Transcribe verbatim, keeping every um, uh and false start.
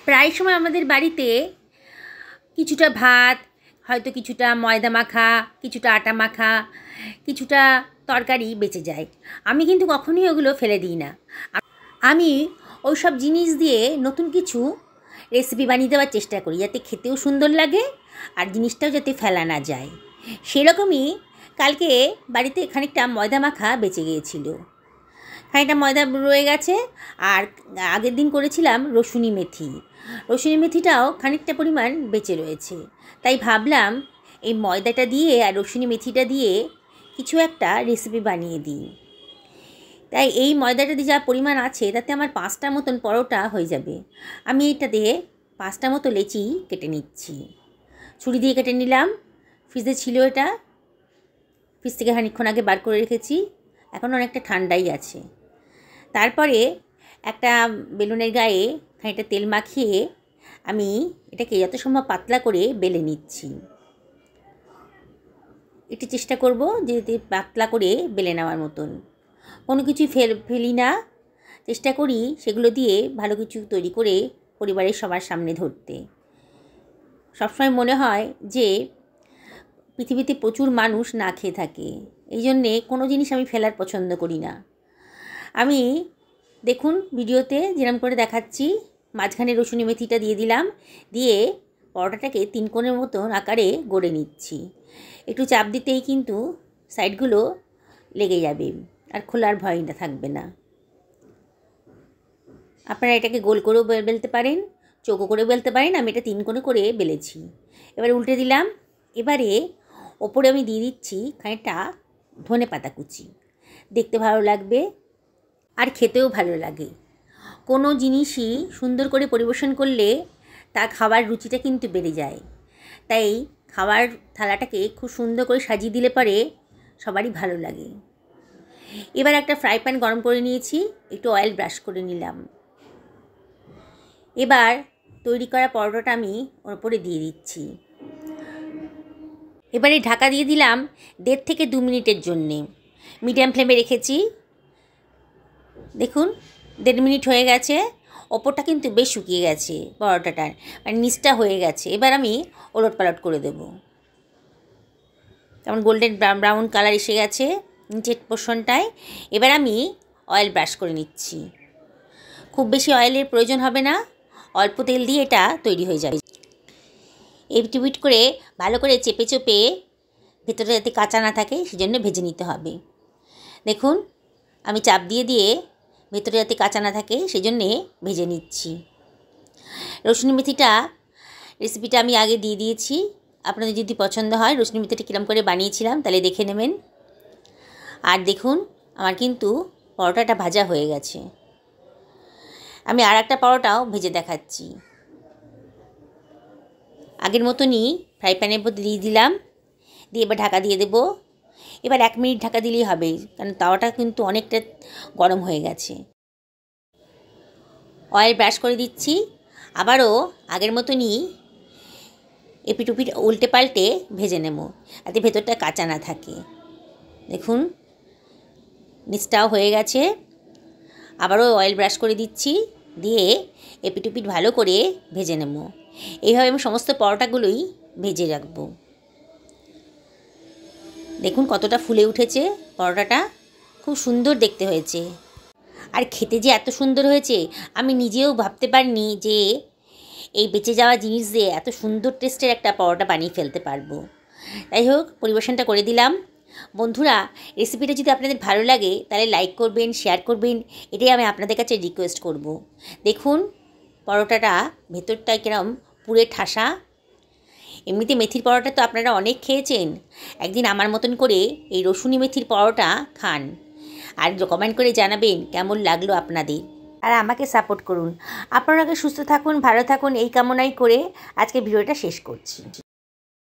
প্রায় সময় আমাদের বাড়িতে কিছুটা ভাত, হয়তো কিছুটা ময়দা মাখা, কিছুটা আটা মাখা, কিছুটা তরকারি বেঁচে যায়। আমি কিন্তু কখনোই ওগুলো ফেলে দিই না। আমি ওই সব জিনিস দিয়ে নতুন কিছু রেসিপি বানিয়ে দেওয়ার চেষ্টা করি, যাতে খেতেও সুন্দর লাগে আর জিনিসটাও যাতে ফেলা না যায়। সেরকমই কালকে বাড়িতে খানিকটা ময়দা মাখা বেঁচে গিয়েছিল। খানিকটা ময়দা রয়ে গেছে, আর আগের দিন করেছিলাম রসুনি মেথি। রসুনি মেথিটাও খানিকটা পরিমাণ বেঁচে রয়েছে। তাই ভাবলাম এই ময়দাটা দিয়ে আর রসুনি মেথিটা দিয়ে কিছু একটা রেসিপি বানিয়ে দিই। তাই এই ময়দাটা দিয়ে যা পরিমাণ আছে তাতে আমার পাঁচটা মতন পরোটা হয়ে যাবে। আমি এটা দিয়ে পাঁচটা মতো লেচি কেটে নিচ্ছি। ছুরি দিয়ে কেটে নিলাম। ফ্রিজে ছিল এটা, ফ্রিজ থেকে খানিকক্ষণ আগে বার করে রেখেছি, এখন অনেকটা ঠান্ডাই আছে। তারপরে একটা বেলুনের গায়ে খানিকটা তেল মাখিয়ে আমি এটাকে যত সম্ভব পাতলা করে বেলে নিচ্ছি। একটু চেষ্টা করব যে পাতলা করে বেলে নেওয়ার মতন, কোনো কিছুই ফেল ফেলি না। চেষ্টা করি সেগুলো দিয়ে ভালো কিছু তৈরি করে পরিবারের সবার সামনে ধরতে। সবসময় মনে হয় যে পৃথিবীতে প্রচুর মানুষ না খেয়ে থাকে, এই জন্যে কোনো জিনিস আমি ফেলার পছন্দ করি না। আমি দেখুন ভিডিওতে যেরকম করে দেখাচ্ছি, মাঝখানে রসুনি মেথিটা দিয়ে দিলাম, দিয়ে পরোটাটাকে তিন কোণের মতন আকারে গড়ে নিচ্ছি। একটু চাপ দিতেই কিন্তু সাইডগুলো লেগে যাবে, আর খোলার ভয়টা থাকবে না। আপনারা এটাকে গোল করেও বেলতে পারেন, চৌকো করেও বেলতে পারেন। আমি এটা তিন কোণে করে বেলেছি। এবারে উল্টে দিলাম। এবারে ওপরে আমি দিয়ে দিচ্ছি খানিকটা ধনে পাতা কুচি। দেখতে ভালো লাগবে আর খেতেও ভালো লাগে। কোনো জিনিসই সুন্দর করে পরিবেশন করলে তার খাবার রুচিটা কিন্তু বেড়ে যায়। তাই খাবার থালাটাকে খুব সুন্দর করে সাজিয়ে দিলে পরে সবারই ভালো লাগে। এবার একটা ফ্রাই প্যান গরম করে নিয়েছি, একটু অয়েল ব্রাশ করে নিলাম। এবার তৈরি করা পরোটাটা আমি ওর উপরে দিয়ে দিচ্ছি। এবারে ঢাকা দিয়ে দিলাম দেড় থেকে দু মিনিটের জন্যে। মিডিয়াম ফ্লেমে রেখেছি। দেখুন দেড় মিনিট হয়ে গেছে। ওপরটা কিন্তু বেশ শুকিয়ে গেছে পরোটাটার, মানে নিচটা হয়ে গেছে। এবার আমি ওলট পালট করে দেব। যেমন গোল্ডেন ব্রাউন কালার এসে গেছে নিচের পোর্শনটায়। এবার আমি অয়েল ব্রাশ করে নিচ্ছি। খুব বেশি অয়েলের প্রয়োজন হবে না, অল্প তেল দিয়ে এটা তৈরি হয়ে যাবে। এপিট ওপিট করে ভালো করে চেপে চেপে ভেতরে যাতে কাঁচা না থাকে সেজন্য ভেজে নিতে হবে। দেখুন আমি চাপ দিয়ে দিয়ে ভেতরে যাতে কাঁচা না থাকে সেজন্যে ভেজে নিচ্ছি। রসুন মেথিটা রেসিপিটা আমি আগে দিয়ে দিয়েছি। আপনাদের যদি পছন্দ হয় রসুন মেথিটা কীরকম করে বানিয়েছিলাম তাহলে দেখে নেবেন। আর দেখুন আমার কিন্তু পরোটাটা ভাজা হয়ে গেছে। আমি আর একটা পরোটাও ভেজে দেখাচ্ছি। আগের মতনই ফ্রাই প্যানের মধ্যে দিয়ে দিলাম, দিয়ে এবার ঢাকা দিয়ে দেব। এবার এক মিনিট ঢাকা দিলেই হবে, কারণ তাওয়াটা কিন্তু অনেকটা গরম হয়ে গেছে। অয়েল ব্রাশ করে দিচ্ছি। আবারও আগের মতনই এপিট ওপিট উল্টে পাল্টে ভেজে নেব, যাতে ভেতরটা কাঁচা না থাকে। দেখুন নিচটাও হয়ে গেছে। আবারও অয়েল ব্রাশ করে দিচ্ছি, দিয়ে এপিট ওপিট ভালো করে ভেজে নেব। এইভাবে আমি সমস্ত পরোটাগুলোই ভেজে রাখব। দেখুন কতটা ফুলে উঠেছে পরোটাটা, খুব সুন্দর দেখতে হয়েছে। আর খেতে যে এত সুন্দর হয়েছে আমি নিজেও ভাবতে পারিনি যে এই বেঁচে যাওয়া জিনিস দিয়ে এত সুন্দর টেস্টের একটা পরোটা বানিয়ে ফেলতে পারবো। যাই হোক পরিবেশনটা করে দিলাম। বন্ধুরা রেসিপিটা যদি আপনাদের ভালো লাগে তাহলে লাইক করবেন, শেয়ার করবেন, এটাই আমি আপনাদের কাছে রিকোয়েস্ট করব। দেখুন পরোটাটা ভেতরটায় কিরম পুরে ঠাসা। এমনিতে মেথির পরোটা তো আপনারা অনেক খেয়েছেন, একদিন আমার মতন করে এই রসুনি মেথির পরোটা খান, আর কমেন্ট করে জানাবেন কেমন লাগলো আপনাদের। আর আমাকে সাপোর্ট করুন। আপনারা সুস্থ থাকুন, ভালো থাকুন এই কামনাই করে আজকে ভিডিওটা শেষ করছি।